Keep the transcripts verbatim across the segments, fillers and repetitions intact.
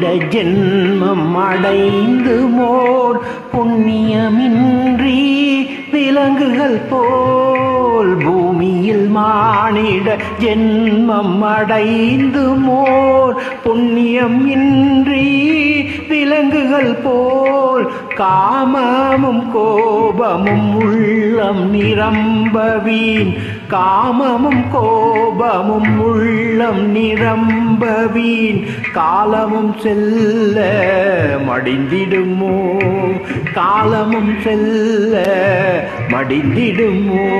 ஜென்மம் அடைந்து மோர் புண்ணியமின்றி விலங்குகள் போல் பூமியில் மானிட ஜென்மம் அடைந்து மோர் புண்ணியம் இன்றி விலங்குகள் போல் காமமும் கோபமும் உள்ளம் நிரம்பவீன் காமமும் கோபமும் உள்ளம் நிரம்பவீன் காலமும் செல்ல மடிந்திடுமோ காலமும் செல்ல மடிந்திடுமோ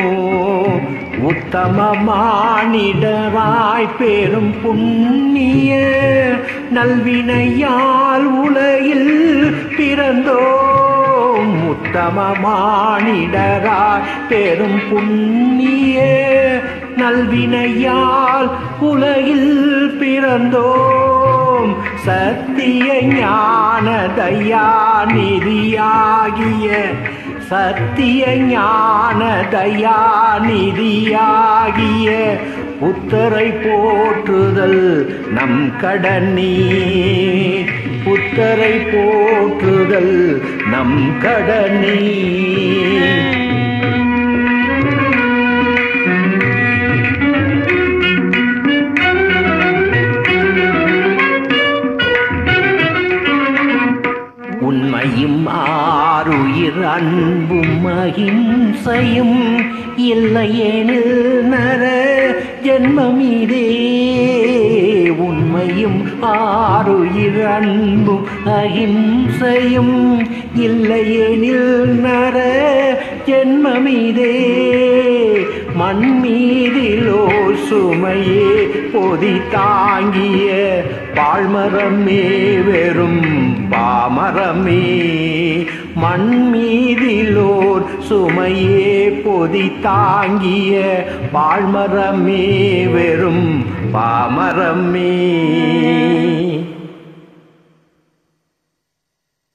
உத்தமமானிடராய் பெரும் புண்ணிய நல்வினையால் உலகில் பிறந்தோம் உத்தமமானிடராய் பெரும் புண்ணிய நல்வினையால் உலகில் பிறந்தோம் சத்திய ஞான தயாநிதியாகிய சத்திய ஞான தயாநிதியாகிய புத்தரை போற்றுதல் நம் கடனே புத்தரை போற்றுதல் நம் கடனே உண்மையும் ஆருயிர் அன்பும் அகிம்சையும் இல்லையெனில் நர ஜென்மமிதே உண்மையும் ஆருயிர் அன்பும் அகிம்சையும் இல்லையெனில் நர ஜென்மமிதே மண்மீதிலோ சுமையே பொதி தாங்கிய பாழ்மரமே வெறும் பாமரமே மண்மீதிலோர் சுமையே பொதி தாங்கிய பாழ்மரமே வெறும் பாமரமே